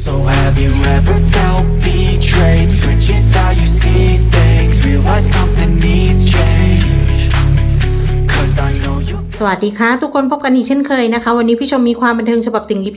So have you ever felt betrayed? Switches how you see things. Realize something needs change. Cause I know you. สวัสดีค่ะทุกคนพบกันอีกเช่นเคยนะคะวันนี้พี่ชมมีความบันเทิงฉบับติ่ง EP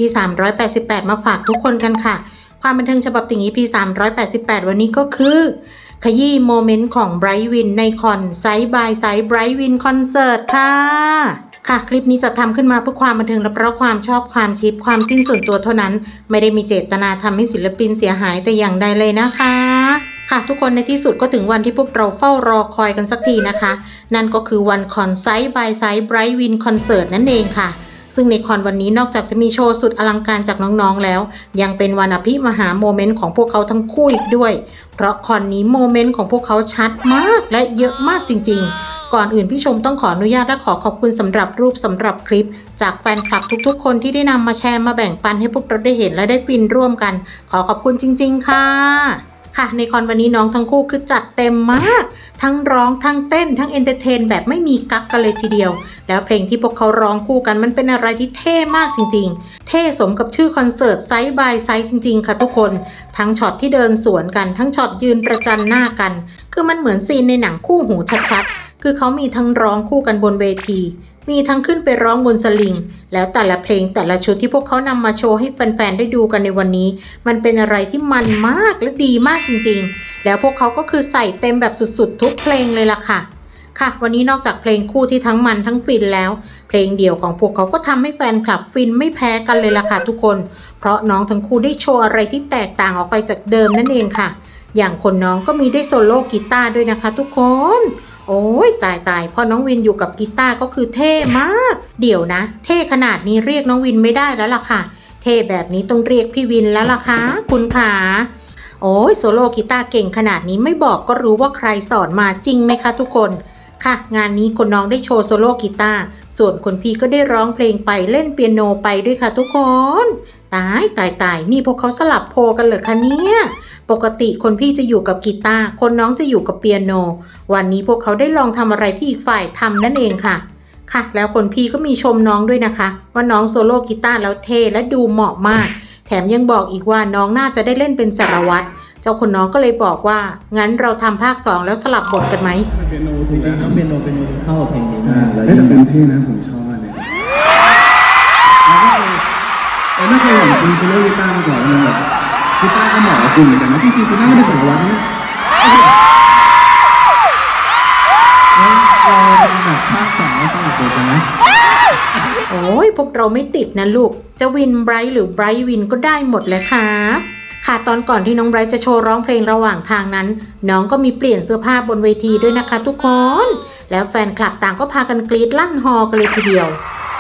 388มาฝากทุกคนกันค่ะความบันเทิงฉบับติ่ง EP 388วันนี้ก็คือขยี้โมเมนต์ของไบรท์วินในคอนไซส์บายไซส์ไบรท์วินคอนเสิร์ตค่ะคลิปนี้จะทำขึ้นมาเพื่อความบันเทิงและเพราะความชอบความชิปความจิ้นส่วนตัวเท่านั้นไม่ได้มีเจตนาทำให้ศิลปินเสียหายแต่อย่างใดเลยนะคะค่ะทุกคนในที่สุดก็ถึงวันที่พวกเราเฝ้ารอคอยกันสักทีนะคะนั่นก็คือวันคอนไซส์บายไซส์ไบรท์วินคอนเสิร์ตนั่นเองค่ะซึ่งในคอนวันนี้นอกจากจะมีโชว์สุดอลังการจากน้องๆแล้วยังเป็นวันอภิมหาโมเมนต์ของพวกเขาทั้งคู่อีกด้วยเพราะคอนนี้โมเมนต์ของพวกเขาชัดมากและเยอะมากจริงๆก่อนอื่นพี่ชมต้องขออนุญาตและขอขอบคุณสำหรับรูปสำหรับคลิปจากแฟนคลับทุกๆคนที่ได้นำมาแชร์มาแบ่งปันให้พวกเราได้เห็นและได้ฟินร่วมกันขอขอบคุณจริงๆค่ะในคอนวันนี้น้องทั้งคู่คือจัดเต็มมากทั้งร้องทั้งเต้นทั้งเอนเตอร์เทนแบบไม่มีกั๊กกันเลยทีเดียวแล้วเพลงที่พวกเขาร้องคู่กันมันเป็นอะไรที่เท่มากจริงๆเท่สมกับชื่อคอนเสิร์ตไซส์บายไซส์จริงๆค่ะทุกคนทั้งช็อตที่เดินสวนกันทั้งช็อตยืนประจันหน้ากันคือมันเหมือนซีนในหนังคู่หูชัดๆคือเขามีทั้งร้องคู่กันบนเวทีมีทั้งขึ้นไปร้องบนสลิงแล้วแต่ละเพลงแต่ละชุดที่พวกเขานำมาโชว์ให้แฟนๆได้ดูกันในวันนี้มันเป็นอะไรที่มันมากและดีมากจริงๆแล้วพวกเขาก็คือใส่เต็มแบบสุดๆทุกเพลงเลยล่ะค่ะวันนี้นอกจากเพลงคู่ที่ทั้งมันทั้งฟินแล้วเพลงเดี่ยวของพวกเขาก็ทำให้แฟนคลับฟินไม่แพ้กันเลยล่ะค่ะทุกคนเพราะน้องทั้งคู่ได้โชว์อะไรที่แตกต่างออกไปจากเดิมนั่นเองค่ะอย่างคนน้องก็มีได้โซโล่กีตาร์ด้วยนะคะทุกคนโอ้ยตายพอน้องวินอยู่กับกีตาร์ก็คือเท่มากเดี๋ยวนะเท่ขนาดนี้เรียกน้องวินไม่ได้แล้วล่ะค่ะเท่แบบนี้ต้องเรียกพี่วินแล้วล่ะค่ะคุณขาโอ้ยโซโล่กีตาร์เก่งขนาดนี้ไม่บอกก็รู้ว่าใครสอนมาจริงไหมคะทุกคนงานนี้คนน้องได้โชว์โซโล่กีตาร์ส่วนคนพี่ก็ได้ร้องเพลงไปเล่นเปียโนไปด้วยค่ะทุกคนตายนี่พวกเขาสลับโพกันเหรอคะเนี่ยปกติคนพี่จะอยู่กับกีตาร์คนน้องจะอยู่กับเปียโนวันนี้พวกเขาได้ลองทำอะไรที่อีกฝ่ายทำนั่นเองค่ะแล้วคนพี่ก็มีชมน้องด้วยนะคะว่าน้องโซโล่กีตาร์แล้วเท่และดูเหมาะมากแถมยังบอกอีกว่าน้องน่าจะได้เล่นเป็นสารวัตรเจ้าคนน้องก็เลยบอกว่างั้นเราทำภาค 2แล้วสลับบทกันไหมเปียโนถูกแล้วเปียโนเข้ากับเพลงนี้ใช่แล้วแต่เป็นเท่นะผมชอบเลยไม่เคยเห็นคุณโซโล่กีตาร์มาก่อนเลยแบบกีตาร์ก็เหมาะกับคุณเหมือนกันนะจริงๆคุณน่าจะเป็นสารวัตรนะเราเป็นแบบภาค 2แล้วสลับบทกันนะโอ้ยพวกเราไม่ติดนะลูกจะวินไบรท์หรือไบรท์วินก็ได้หมดเลยค่ะตอนก่อนที่น้องไบรท์จะโชว์ร้องเพลงระหว่างทางนั้นน้องก็มีเปลี่ยนเสื้อผ้าบนเวทีด้วยนะคะทุกคนแล้วแฟนคลับต่างก็พากันกรี๊ดลั่นฮอกันเลยทีเดียว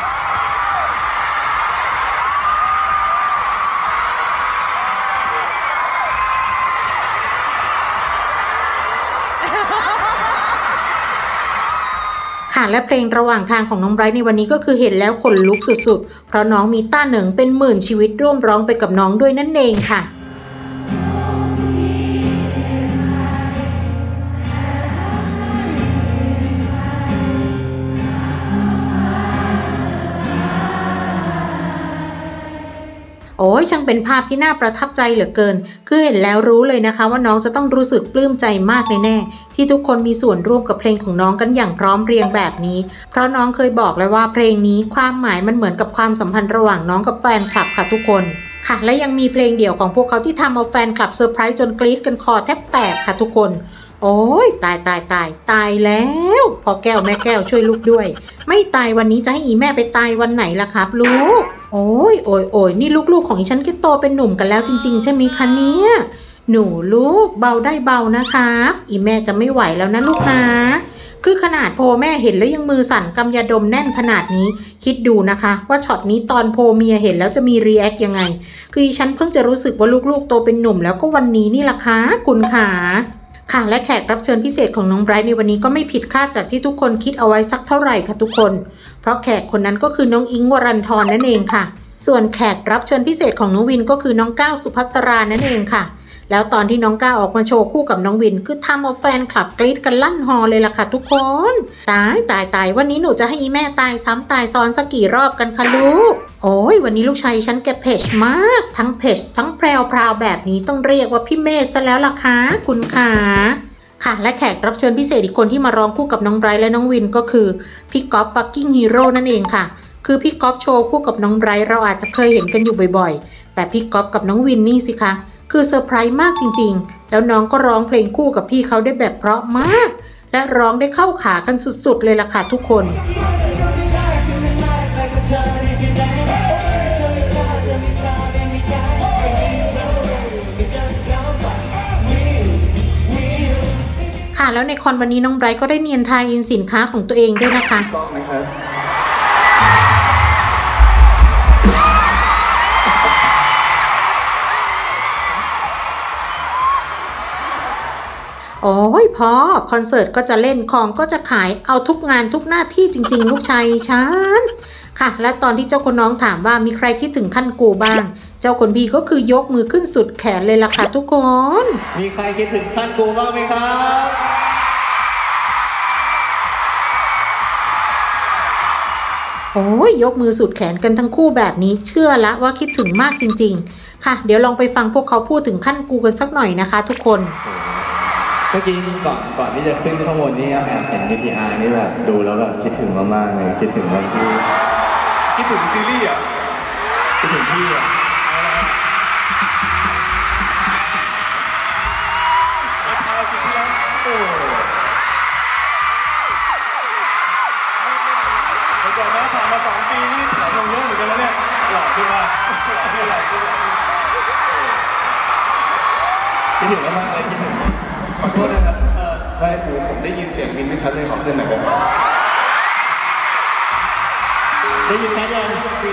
และเพลงระหว่างทางของน้องไบรท์ในวันนี้ก็คือเห็นแล้วขนลุกสุดๆเพราะน้องมีต้าเหนิงเป็นหมื่นชีวิตร่วมร้องไปกับน้องด้วยนั่นเองค่ะโอ้ยช่างเป็นภาพที่น่าประทับใจเหลือเกินคือเห็นแล้วรู้เลยนะคะว่าน้องจะต้องรู้สึกปลื้มใจมากแน่ๆที่ทุกคนมีส่วนร่วมกับเพลงของน้องกันอย่างพร้อมเพรียงแบบนี้เพราะน้องเคยบอกเลยว่าเพลงนี้ความหมายมันเหมือนกับความสัมพันธ์ระหว่างน้องกับแฟนคลับค่ะทุกคนและยังมีเพลงเดี่ยวของพวกเขาที่ทำเอาแฟนคลับเซอร์ไพรส์จนกรี๊ดกันคอแทบแตกค่ะทุกคนโอ้ยตายแล้วพอแก้วแม่แก้วช่วยลูกด้วยไม่ตายวันนี้จะให้อีแม่ไปตายวันไหนล่ะครับลูกโอ้ยนี่ลูกๆของอีฉันก็โตเป็นหนุ่มกันแล้วจริงๆใช่ไหมคะเนี่ยหนูลูกเบาได้เบานะครับอีแม่จะไม่ไหวแล้วนะลูกนะคือขนาดโพแม่เห็นแล้วยังมือสั่นกำยาดมแน่นขนาดนี้คิดดูนะคะว่าช็อตนี้ตอนโพเมียเห็นแล้วจะมีรีแอคยังไงคืออีฉันเพิ่งจะรู้สึกว่าลูกๆโตเป็นหนุ่มแล้วก็วันนี้นี่ล่ะคะคุณขาและแขกรับเชิญพิเศษของน้องไบรท์ในวันนี้ก็ไม่ผิดคาดจากที่ทุกคนคิดเอาไว้สักเท่าไหร่ค่ะทุกคนเพราะแขกคนนั้นก็คือน้องอิงค์วรันธรนั่นเองค่ะส่วนแขกรับเชิญพิเศษของน้องวินก็คือน้องก้าวสุภัสรานั่นเองค่ะแล้วตอนที่น้องก้าวออกมาโชว์คู่กับน้องวินคือทำเอาแฟนคลับกรี๊ดกันลั่นฮอเลยล่ะค่ะทุกคนตายวันนี้หนูจะให้อีแม่ตายซ้ำตายซ้อนสักกี่รอบกันคะลูกโอ้ยวันนี้ลูกชายฉันแกเพจมากทั้งเพจทั้งแพรวแบบนี้ต้องเรียกว่าพี่เมธซะแล้วล่ะคะคุณค่ะค่ะและแขกรับเชิญพิเศษอีกคนที่มาร้องคู่กับน้องไบรท์และน้องวินก็คือพี่ก๊อฟฟักกิ้งฮีโร่นั่นเองค่ะคือพี่ก๊อฟโชว์คู่กับน้องไบรท์เราอาจจะเคยเห็นกันอยู่บ่อยๆแต่พี่ก๊อฟกับน้องวินนี่สิคะคือเซอร์ไพรส์มากจริงๆแล้วน้องก็ร้องเพลงคู่กับพี่เขาได้แบบเพราะมากและร้องได้เข้าขากันสุดๆเลยล่ะค่ะทุกคนค่ะแล้วในคอนวันนี้น้องไบรท์ก็ได้เนียนทายอินสินค้าของตัวเองด้วยนะคะต้องนะครับโอ้ยพอคอนเสิร์ตก็จะเล่นของก็จะขายเอาทุกงานทุกหน้าที่จริงๆลูกชายฉันค่ะและตอนที่เจ้าคนน้องถามว่ามีใครคิดถึงขั้นกูบ้างเจ้าคนพี่ก็คือยกมือขึ้นสุดแขนเลยล่ะค่ะทุกคนมีใครคิดถึงขั้นกูบ้างไหมครับโอ้ยยกมือสุดแขนกันทั้งคู่แบบนี้เชื่อละว่าคิดถึงมากจริงๆค่ะเดี๋ยวลองไปฟังพวกเขาพูดถึงขั้นกูกันสักหน่อยนะคะทุกคนเมื่อกี้ก่อนที่จะขึ้นข้างบนนี่แอบเห็นวิทีอาร์นี่แบบดูแล้วแบบคิดถึงมากๆเลยคิดถึงวันที่คิดถึงซีรีส์อ่ะคิดถึงพี่อ่ะก่อนนะผ่านมา2 ปีนี่หลายลงเยอะเหมือนกันแล้วเนี่ยหล่อขึ้นมาคิดถึงมากเลยคิดถึงขอโทษนะครับไม่ผมได้ยินเสียงวินไม่ชัดเลยขอขึ้นหน่อยได้ไหมได้ยินชัดยัง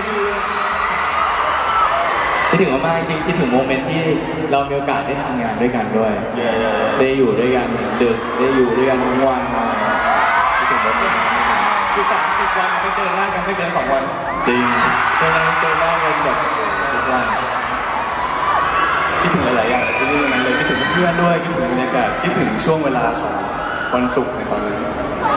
คิดถึงมากจริงคิดถึงโมเมนต์ที่เรามีโอกาสได้ทำงานด้วยกันด้วยได้อยู่ด้วยกันดึกได้อยู่ด้วยกันทั้งวันคิดถึงโมเมนต์คือ30 วันไม่เจอหน้ากันไม่เกิน2 วันจริงเจอหน้ากันแบบทุกวันคิดถึงหลายๆอย่างซีรีส์นั้นเลยคิดถึงเพื่อนด้วยคิดถึงบรรยากาศคิดถึงช่วงเวลาของวันศุกร์ในตอนนี้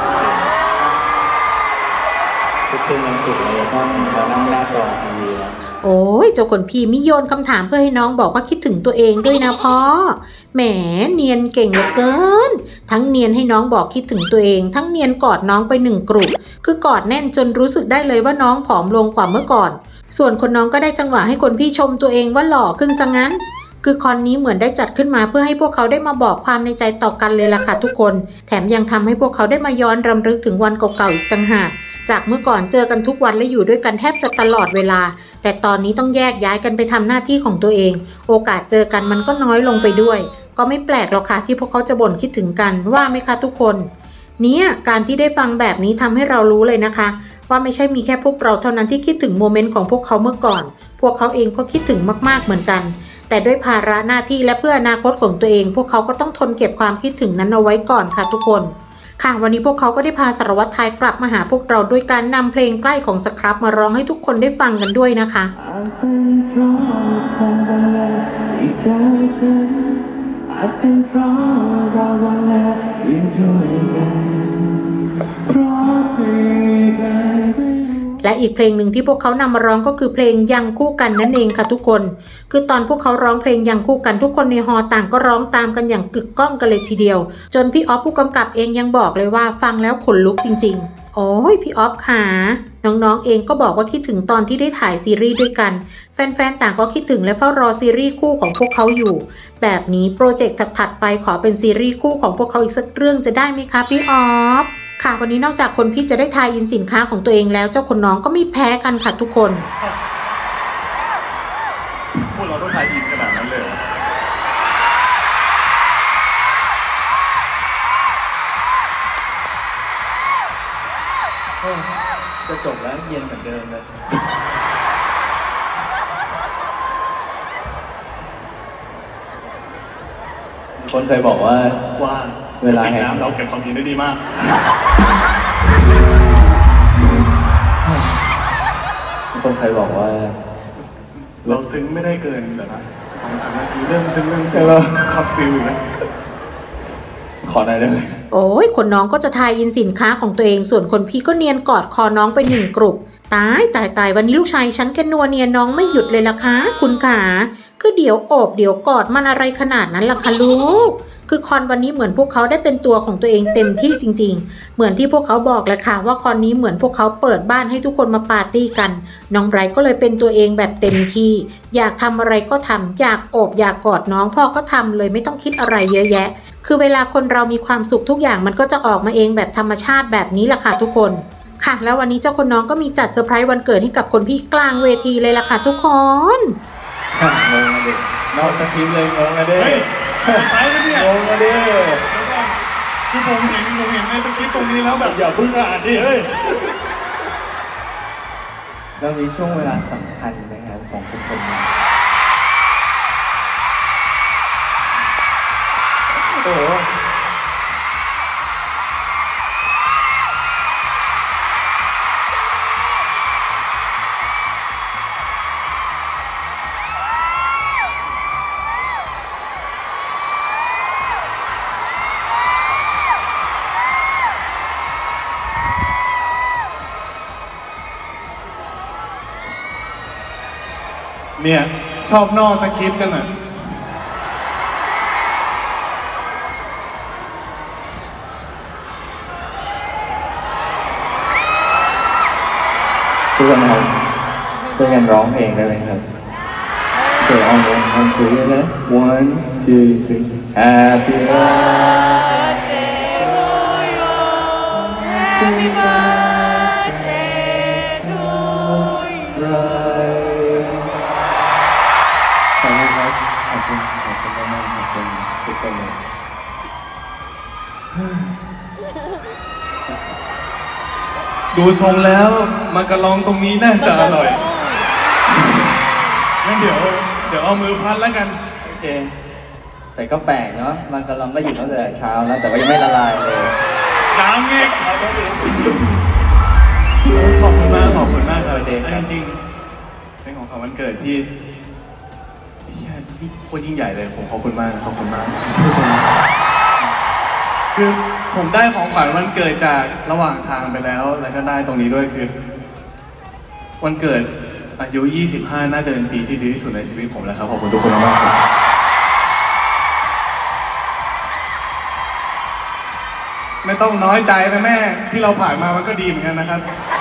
ทุกคืนวันศุกร์เราต้องมานั่งหน้าจอทีวีแล้วโอ้ยเจ้าคนพี่มิโยนคำถามเพื่อให้น้องบอกว่าคิดถึงตัวเองด้วยนะพ่อแหมเนียนเก่งเหลือเกินทั้งเนียนให้น้องบอกคิดถึงตัวเองทั้งเนียนกอดน้องไป1 กลุ่มคือกอดแน่นจนรู้สึกได้เลยว่าน้องผอมลงกว่าเมื่อก่อนส่วนคนน้องก็ได้จังหวะให้คนพี่ชมตัวเองว่าหล่อขึ้นซะงั้นคือคอนนี้เหมือนได้จัดขึ้นมาเพื่อให้พวกเขาได้มาบอกความในใจต่อกันเลยล่ะค่ะทุกคนแถมยังทำให้พวกเขาได้มาย้อนรำลึกถึงวันเก่าๆอีกต่างหากจากเมื่อก่อนเจอกันทุกวันและอยู่ด้วยกันแทบจะตลอดเวลาแต่ตอนนี้ต้องแยกย้ายกันไปทำหน้าที่ของตัวเองโอกาสเจอกันมันก็น้อยลงไปด้วยก็ไม่แปลกหรอกค่ะที่พวกเขาจะบ่นคิดถึงกันว่าไหมคะทุกคนเนี่ยการที่ได้ฟังแบบนี้ทำให้เรารู้เลยนะคะว่าไม่ใช่มีแค่พวกเราเท่านั้นที่คิดถึงโมเมนต์ของพวกเขาเมื่อก่อนพวกเขาเองก็คิดถึงมากๆเหมือนกันแต่ด้วยภาระหน้าที่และเพื่ออนาคตของตัวเองพวกเขาก็ต้องทนเก็บความคิดถึงนั้นเอาไว้ก่อนค่ะทุกคนค่ะวันนี้พวกเขาก็ได้พาสารวัตรไทยกลับมาหาพวกเราด้วยการนำเพลงใกล้ของสครับมาร้องให้ทุกคนได้ฟังกันด้วยนะคะและอีกเพลงหนึ่งที่พวกเขานำมาร้องก็คือเพลงยังคู่กันนั่นเองค่ะทุกคนคือตอนพวกเขาร้องเพลงยังคู่กันทุกคนในฮอต่างก็ร้องตามกันอย่างกึกก้องกันเลยทีเดียวจนพี่ออฟผู้กำกับเองยังบอกเลยว่าฟังแล้วขนลุกจริงๆโอ้ยพี่ออฟค่ะน้องๆเองก็บอกว่าคิดถึงตอนที่ได้ถ่ายซีรีส์ด้วยกันแฟนๆต่างก็คิดถึงและเฝ้ารอซีรีส์คู่ของพวกเขาอยู่แบบนี้โปรเจกต์ถัดๆไปขอเป็นซีรีส์คู่ของพวกเขาอีกสักเรื่องจะได้ไหมคะพี่ออฟค่ะวันนี้นอกจากคนพี่จะได้ทายอินสินค้าของตัวเองแล้วเจ้าคนน้องก็ไม่แพ้กันค่ะทุกคนพวกเราต้องทายอินขนาดนั้นเลยจะจบแล้วเย็นเหมือนเดิมเลยคนเคยบอกว่าเวลาแห่งน้ำเราเก็บความเย็นได้ดีมากคนเคยบอกว่าเราซึ้งไม่ได้เกินแบบนะ 2-3 นาทีเริ่มซึ้งท็อปฟิลอยู่แล้วขอได้เลยโอ้ยคนน้องก็จะทายอินสินค้าของตัวเองส่วนคนพี่ก็เนียนกอดคอน้องไป1 กลุ่มตายวันนี้ลูกชายฉันแกนัวเนียนน้องไม่หยุดเลยล่ะคะคุณขาคือเดี๋ยวโอบเดี๋ยวกอดมันอะไรขนาดนั้นล่ะคะลูกคือคอนวันนี้เหมือนพวกเขาได้เป็นตัวของตัวเองเต็มที่จริงๆเหมือนที่พวกเขาบอกแหละค่ะว่าคอนนี้เหมือนพวกเขาเปิดบ้านให้ทุกคนมาปาร์ตี้กันน้องไบรท์ก็เลยเป็นตัวเองแบบเต็มที่อยากทำอะไรก็ทำอยากโอบอยากกอดน้องพ่อก็ทำเลยไม่ต้องคิดอะไรเยอะแยะคือเวลาคนเรามีความสุขทุกอย่างมันก็จะออกมาเองแบบธรรมชาติแบบนี้แหละค่ะทุกคนค่ะแล้ววันนี้เจ้าคนน้องก็มีจัดเซอร์ไพรส์วันเกิดให้กับคนพี่กลางเวทีเลยล่ะค่ะทุกคนงงมาดินอกสคริปต์เลยงงมาดิใช่ไหมเนี่ยงงมาดิคือผมเห็นในสคริปต์ตรงนี้แล้วแบบอย่าเพิ่งอ่านดิเฮ้ยเรามีช่วงเวลาสำคัญนะครับของทุกคนโอ้โหเนี่ยชอบนอกสคริปต์กันอ่ะทุกคนนะครับช่วยกันร้องเพลงได้ไหมครับเดี๋ยวon 3 นะ 1 2 3 Happy birthday to you Happy birthday to you ขอบคุณครับขอบคุณมากขอบคุณทุกคนเลยดูทรงแล้วมากระลองตรงนี้น่าจะอร่อยงั้นเดี๋ยวเอามือพัดแล้วกันโอเคแต่ก็แปลกเนาะมันกระลองก็อยู่ตั้งแต่เช้าแล้วแต่ว่ายังไม่ละลายเลยน้ำอีกขอบคุณมากครับจริงๆเป็นของขวัญวันเกิดที่โคตรยิ่งใหญ่เลยผมขอบคุณมากคือผมได้ของขวัญวันเกิดจากระหว่างทางไปแล้วก็ได้ตรงนี้ด้วยคือวันเกิดอายุ25น่าจะเป็นปีที่ดีที่สุดในชีวิตผมแล้วครับขอบคุณทุกคนมากครับไม่ต้องน้อยใจนะแม่ที่เราผ่านมามันก็ดีเหมือนกันนะครับ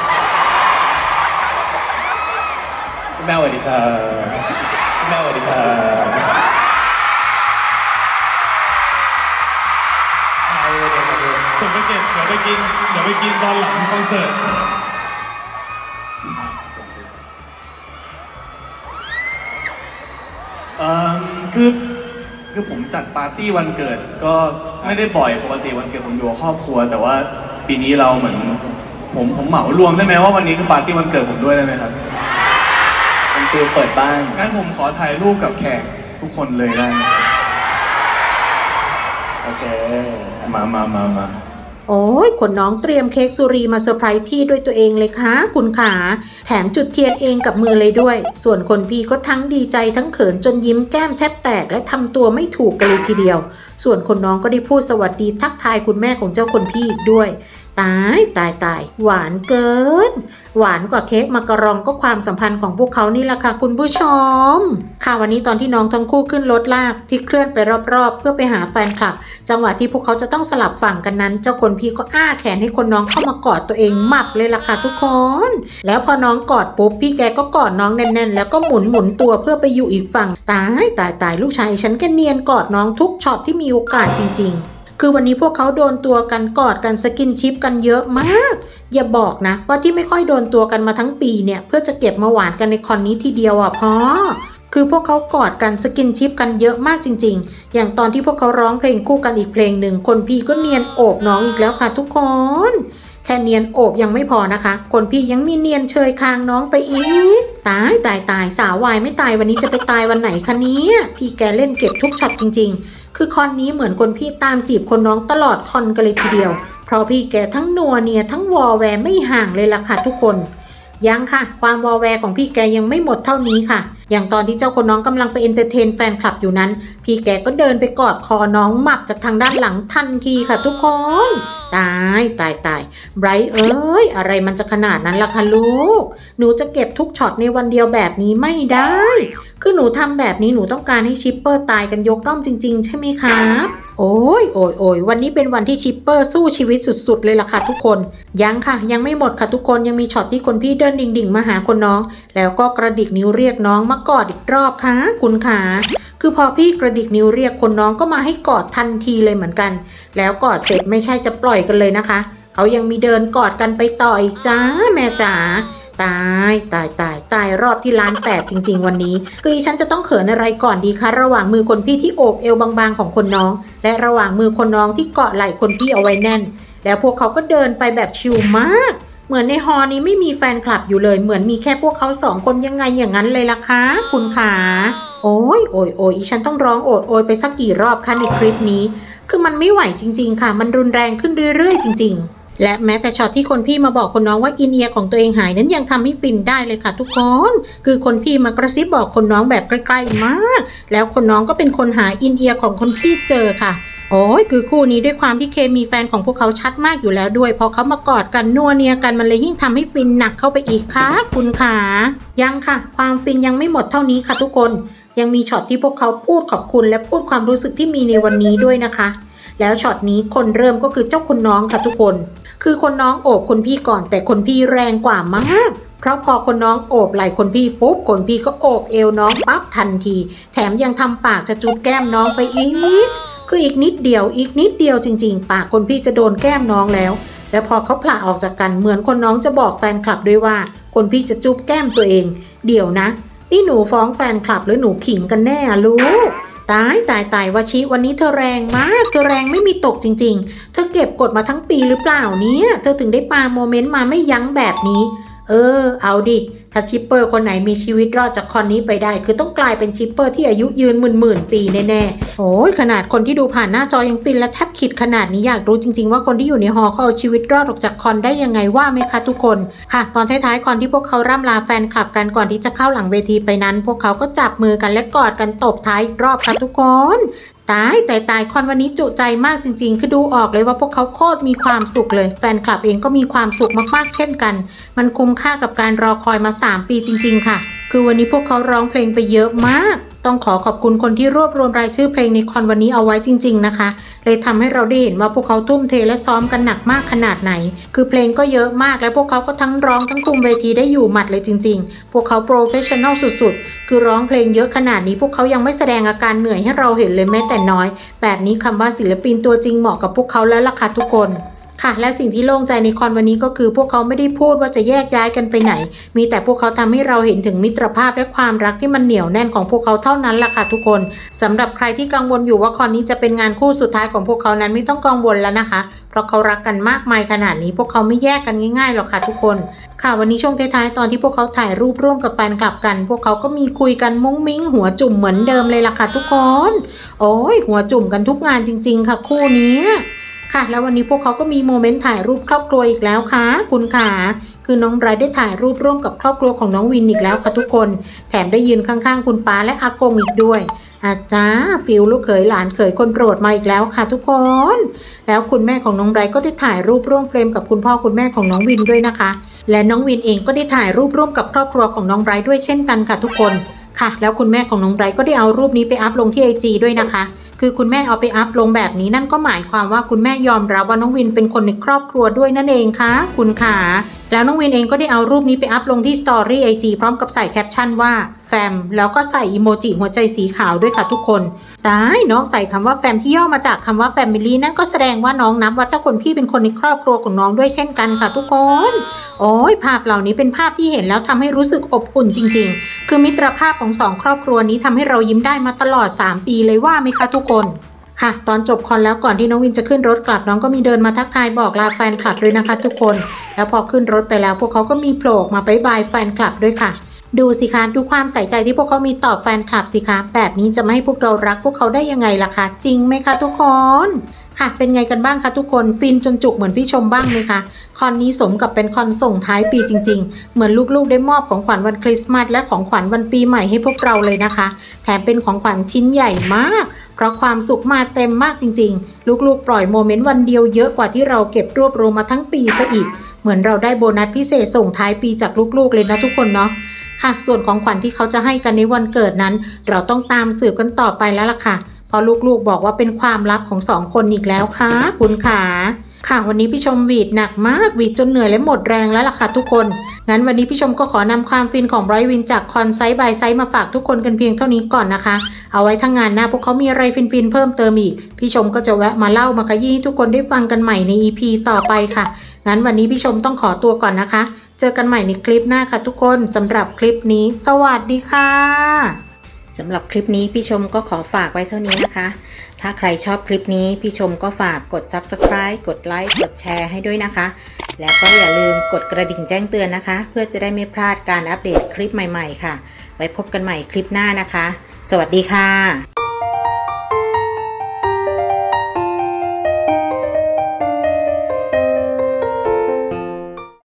แม่สวัสดีครับแม่สวัสดีครับส่วนไปเก็บเดี๋ยวไปกินตอนหลังคอนเสิร์ตคือผมจัดปาร์ตี้วันเกิดก็ไม่ได้บ่อยปกติวันเกิดผมอยู่กับครอบครัวแต่ว่าปีนี้เราเหมือนผมเหมารวมได้ไหมว่าวันนี้คือปาร์ตี้วันเกิดผมด้วยได้ไหมครับเป็นฟิลเปิดบ้านงั้นผมขอถ่ายรูปกับแขกทุกคนเลยได้ไหมครับโอเคมาโอ้ยคนน้องเตรียมเค้กสุรีมาเซอร์ไพรส์พี่ด้วยตัวเองเลยค่ะคุณขาแถมจุดเทียนเองกับมือเลยด้วยส่วนคนพี่ก็ทั้งดีใจทั้งเขินจนยิ้มแก้มแทบแตกและทำตัวไม่ถูกกันเลยทีเดียวส่วนคนน้องก็ได้พูดสวัสดีทักทายคุณแม่ของเจ้าคนพี่อีกด้วยตายหวานเกินหวานกว่าเค้กมักกะรองก็ความสัมพันธ์ของพวกเขานี่แหละค่ะคุณผู้ชมค่ะวันนี้ตอนที่น้องทั้งคู่ขึ้นรถลากที่เคลื่อนไปรอบๆเพื่อไปหาแฟนคลับจังหวะที่พวกเขาจะต้องสลับฝั่งกันนั้นเจ้าคนพี่ก็อ้าแขนให้คนน้องเข้ามากอดตัวเองหมับเลยล่ะค่ะทุกคนแล้วพอน้องกอดปุ๊บพี่แกก็กอดน้องแน่นๆแล้วก็หมุนตัวเพื่อไปอยู่อีกฝั่งตายลูกชายฉันแกเนียนกอดน้องทุกช็อตที่มีโอกาสจริงๆคือวันนี้พวกเขาโดนตัวกันกอดกันสกินชิปกันเยอะมากอย่าบอกนะว่าที่ไม่ค่อยโดนตัวกันมาทั้งปีเนี่ยเพื่อจะเก็บมาหวานกันในคอนนี้ทีเดียวอ่ะพ่อคือพวกเขากอดกันสกินชิปกันเยอะมากจริงๆอย่างตอนที่พวกเขาร้องเพลงคู่กันอีกเพลงหนึ่งคนพี่ก็เนียนโอบน้องอีกแล้วค่ะทุกคนแค่เนียนโอบยังไม่พอนะคะคนพี่ยังมีเนียนเชยคางน้องไปอีกตายสาววายไม่ตายวันนี้จะไปตายวันไหนคะเนี้ยพี่แกเล่นเก็บทุกช็อตจริงๆคือคอนนี้เหมือนคนพี่ตามจีบคนน้องตลอดคอนกันเลยทีเดียวเพราะพี่แกทั้งนัวเนียทั้งวอแวร์ไม่ห่างเลยล่ะค่ะทุกคนยังค่ะความวอแวร์ของพี่แกยังไม่หมดเท่านี้ค่ะอย่างตอนที่เจ้าคนน้องกำลังไปเอนเตอร์เทนแฟนคลับอยู่นั้นพี่แกก็เดินไปกอดคอน้องหมับจากทางด้านหลังทันทีค่ะทุกคนตายไบรท์เอ้ยอะไรมันจะขนาดนั้นล่ะคะลูกหนูจะเก็บทุกช็อตในวันเดียวแบบนี้ไม่ได้คือหนูทำแบบนี้หนูต้องการให้ชิปเปอร์ตายกันยกด้อมจริงๆใช่ไหมครับโอ้ยวันนี้เป็นวันที่ชิปเปอร์สู้ชีวิตสุดๆเลยล่ะค่ะทุกคนยังค่ะยังไม่หมดค่ะทุกคนยังมีช็อตที่คนพี่เดินดิ่งๆมาหาคนน้องแล้วก็กระดิกนิ้วเรียกน้องมากอดอีกรอบค่ะคุณขาคือพอพี่กระดิกนิ้วเรียกคนน้องก็มาให้กอดทันทีเลยเหมือนกันแล้วกอดเสร็จไม่ใช่จะปล่อยกันเลยนะคะเขายังมีเดินกอดกันไปต่ออีกจ้าแม่จ๋าตายรอบที่1,800,000จริงๆวันนี้คือฉันจะต้องเขินอะไรก่อนดีคะระหว่างมือคนพี่ที่โอบเอวบางๆของคนน้องและระหว่างมือคนน้องที่เกาะไหล่คนพี่เอาไว้แน่นแล้วพวกเขาก็เดินไปแบบชิลมากเหมือนในฮอนี้ไม่มีแฟนคลับอยู่เลยเหมือนมีแค่พวกเขา2 คนยังไงอย่างนั้นเลยล่ะคะคุณขาโอ้ยอีฉันต้องร้องโอดโอยไปสักกี่รอบคะในคลิปนี้คือมันไม่ไหวจริงๆค่ะมันรุนแรงขึ้นเรื่อยๆจริงๆและแม้แต่ช็อตที่คนพี่มาบอกคนน้องว่าอินเอียร์ของตัวเองหายนั้นยังทำให้ฟินได้เลยค่ะทุกคนคือคนพี่มากระซิบบอกคนน้องแบบใกล้ๆมากแล้วคนน้องก็เป็นคนหาอินเอียร์ของคนพี่เจอค่ะโอ้ยคือคู่นี้ด้วยความที่เคมีแฟนของพวกเขาชัดมากอยู่แล้วด้วยพอเขามากอดกันนัวเนียกันมันเลยยิ่งทำให้ฟินหนักเข้าไปอีกค่ะคุณขายังค่ะความฟินยังไม่หมดเท่านี้ค่ะทุกคนยังมีช็อตที่พวกเขาพูดขอบคุณและพูดความรู้สึกที่มีในวันนี้ด้วยนะคะแล้วช็อตนี้คนเริ่มก็คือเจ้าคนน้องค่ะทุกคนคือคนน้องโอบคนพี่ก่อนแต่คนพี่แรงกว่ามากเพราะพอคนน้องโอบไหล่คนพี่ปุ๊บคนพี่ก็โอบเอวน้องปั๊บทันทีแถมยังทำปากจะจูบแก้มน้องไปอีกคืออีกนิดเดียวจริงๆปากคนพี่จะโดนแก้มน้องแล้วพอเขาผละออกจากกันเหมือนคนน้องจะบอกแฟนคลับด้วยว่าคนพี่จะจูบแก้มตัวเองเดี๋ยวนะนี่หนูฟ้องแฟนคลับหรือหนูขิงกันแน่ลูกตายวชิวันนี้เธอแรงมากเธอแรงไม่มีตกจริงๆเธอเก็บกดมาทั้งปีหรือเปล่าเนี่ยเธอถึงได้ปาโมเมนต์มาไม่ยั้งแบบนี้เอาดิถ้าชิปเปอร์คนไหนมีชีวิตรอดจากคอนนี้ไปได้คือต้องกลายเป็นชิปเปอร์ที่อายุยืนหมื่นปีแน่ๆโอ้ยขนาดคนที่ดูผ่านหน้าจอยังฟินและแทบขิดขนาดนี้อยากรู้จริงๆว่าคนที่อยู่ในฮอเขาเอาชีวิตรอดออกจากคอนได้ยังไงว่าไหมคะทุกคนค่ะตอนท้ายๆคอนที่พวกเขาร่ำลาแฟนคลับกันก่อนที่จะเข้าหลังเวทีไปนั้นพวกเขาก็จับมือกันและกอดกันตบท้ายรอบค่ะทุกคนตายคอนวันนี้จุใจมากจริงๆคือดูออกเลยว่าพวกเขาโคตรมีความสุขเลยแฟนคลับเองก็มีความสุขมากๆเช่นกันมันคุ้มค่ากับการรอคอยมา3 ปีจริงๆค่ะคือวันนี้พวกเขาร้องเพลงไปเยอะมากต้องขอบคุณคนที่รวบรวมรายชื่อเพลงในคอนวันนี้เอาไว้จริงๆนะคะเลยทำให้เราได้เห็นว่าพวกเขาทุ่มเทและซ้อมกันหนักมากขนาดไหนคือเพลงก็เยอะมากและพวกเขาก็ทั้งร้องทั้งคุมเวทีได้อยู่หมัดเลยจริงๆพวกเขาโปรเฟชชั่นอลสุดๆคือร้องเพลงเยอะขนาดนี้พวกเขายังไม่แสดงอาการเหนื่อยให้เราเห็นเลยแม้แต่น้อยแบบนี้คำว่าศิลปินตัวจริงเหมาะกับพวกเขาแล้วล่ะค่ะทุกคนค่ะและสิ่งที่โล่งใจในคอนวันนี้ก็คือพวกเขาไม่ได้พูดว่าจะแยกย้ายกันไปไหนมีแต่พวกเขาทำให้เราเห็นถึงมิตรภาพและความรักที่มันเหนียวแน่นของพวกเขาเท่านั้นล่ะค่ะทุกคนสำหรับใครที่กังวลอยู่ว่าคอนนี้จะเป็นงานคู่สุดท้ายของพวกเขานั้นไม่ต้องกังวลแล้วนะคะเพราะเขารักกันมากมายขนาดนี้พวกเขาไม่แยกกันง่ายๆหรอกค่ะทุกคนค่ะวันนี้ช่วงท้ายๆตอนที่พวกเขาถ่ายรูปร่วมกับแฟนคลับกันพวกเขาก็มีคุยกันมุ้งมิ้งหัวจุ่มเหมือนเดิมเลยล่ะค่ะทุกคนโอ้ยหัวจุ่มกันทุกงานจริงๆค่ะคู่นี้ค่ะแล้ววันนี้พวกเขาก็มีโมเมนต์ถ่ายรูปครอบครัวอีกแล้วค่ะคุณขาคือน้องไบรท์ได้ถ่ายรูปร่วมกับครอบครัวของน้องวินอีกแล้วค่ะทุกคนแถมได้ยืนข้างๆคุณป้าและอากงอีกด้วยอาจ้าฟิลลูกเขยหลานเขยคนโปรดมาอีกแล้วค่ะทุกคนแล้วคุณแม่ของน้องไบรท์ก็ได้ถ่ายรูปร่วมเฟรมกับคุณพ่อคุณแม่ของน้องวินด้วยนะคะและน้องวินเองก็ได้ถ่ายรูปร่วมกับครอบครัวของน้องไบรท์ด้วยเช่นกันค่ะทุกคนค่ะแล้วคุณแม่ของน้องไบรท์ก็ได้เอารูปนี้ไปอัพลงที่ IG ด้วยนะคะคือคุณแม่เอาไปอัพลงแบบนี้นั่นก็หมายความว่าคุณแม่ยอมรับว่าน้องวินเป็นคนในครอบครัวด้วยนั่นเองค่ะคุณขาแล้วน้องวินเองก็ได้เอารูปนี้ไปอัพลงที่สตอรี่ IG พร้อมกับใส่แคปชั่นว่าแฟมแล้วก็ใส่อีโมจิหัวใจสีขาวด้วยค่ะทุกคนตายน้องใส่คำว่าแฟมที่ย่อมาจากคำว่าแฟมิลี่นั่นก็แสดงว่าน้องนับว่าเจ้าคนพี่เป็นคนในครอบครัวของน้องด้วยเช่นกันค่ะทุกคนโอ้ยภาพเหล่านี้เป็นภาพที่เห็นแล้วทำให้รู้สึกอบอุ่นจริงๆคือมิตรภาพของ2 ครอบครัวนี้ทำให้เรายิ้มได้มาตลอด3 ปีเลยว่าไหมคะทุกคนค่ะตอนจบคอนแล้วก่อนที่น้องวินจะขึ้นรถกลับน้องก็มีเดินมาทักทายบอกลาแฟนคลับเลยนะคะทุกคนแล้วพอขึ้นรถไปแล้วพวกเขาก็มีโผล่มาบ๊ายบายแฟนคลับด้วยค่ะดูสิคะดูความใส่ใจที่พวกเขามีต่อแฟนคลับสิคะแบบนี้จะไม่ให้พวกเรารักพวกเขาได้ยังไงล่ะคะจริงไหมคะทุกคนค่ะเป็นไงกันบ้างคะทุกคนฟินจนจุกเหมือนพี่ชมบ้างไหมคะคอนนี้สมกับเป็นคอนส่งท้ายปีจริงๆเหมือนลูกๆได้มอบของขวัญวันคริสต์มาสและของขวัญวันปีใหม่ให้พวกเราเลยนะคะแถมเป็นของขวัญชิ้นใหญ่มากเพราะความสุขมาเต็มมากจริงๆลูกๆปล่อยโมเมนต์วันเดียวเยอะกว่าที่เราเก็บรวบรวมมาทั้งปีซะอีกเหมือนเราได้โบนัสพิเศษส่งท้ายปีจากลูกๆเลยนะทุกคนเนาะค่ะส่วนของขวัญที่เขาจะให้กันในวันเกิดนั้นเราต้องตามสืบกันต่อไปแล้วล่ะค่ะเพราะลูกๆบอกว่าเป็นความลับของ2 คนอีกแล้วค่ะคุณขาค่ะวันนี้พี่ชมหวีดหนักมากหวีดจนเหนื่อยและหมดแรงแล้วล่ะค่ะทุกคนงั้นวันนี้พี่ชมก็ขอนำความฟินของไบรท์วินจากคอนไซส์บายไซส์มาฝากทุกคนกันเพียงเท่านี้ก่อนนะคะเอาไว้ทั้งงานหน้าพวกเขามีอะไรฟินๆเพิ่มเติมอีกพี่ชมก็จะแวะมาเล่ามาขยี้ให้ทุกคนได้ฟังกันใหม่ใน EP ต่อไปค่ะงั้นวันนี้พี่ชมต้องขอตัวก่อนนะคะเจอกันใหม่ในคลิปหน้าค่ะทุกคนสำหรับคลิปนี้สวัสดีค่ะสำหรับคลิปนี้พี่ชมก็ขอฝากไว้เท่านี้นะคะถ้าใครชอบคลิปนี้พี่ชมก็ฝากกด Subscribe กดไลค์กดแชร์ให้ด้วยนะคะและก็อย่าลืมกดกระดิ่งแจ้งเตือนนะคะเพื่อจะได้ไม่พลาดการอัปเดตคลิปใหม่ๆค่ะไว้พบกันใหม่คลิปหน้านะคะสวัสดีค่ะ